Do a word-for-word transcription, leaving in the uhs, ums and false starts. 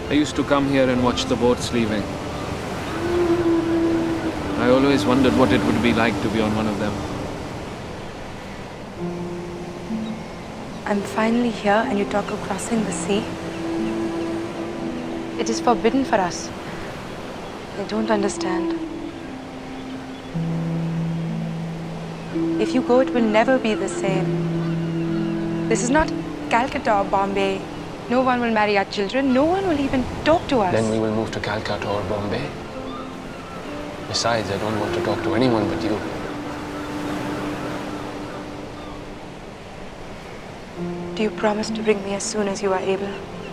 I used to come here and watch the boats leaving. I always wondered what it would be like to be on one of them. I'm finally here and you talk of crossing the sea. It is forbidden for us. I don't understand. If you go, it will never be the same. This is not Calcutta or Bombay. No one will marry our children. No one will even talk to us. Then we will move to Calcutta or Bombay. Besides, I don't want to talk to anyone but you. Do you promise to bring me as soon as you are able?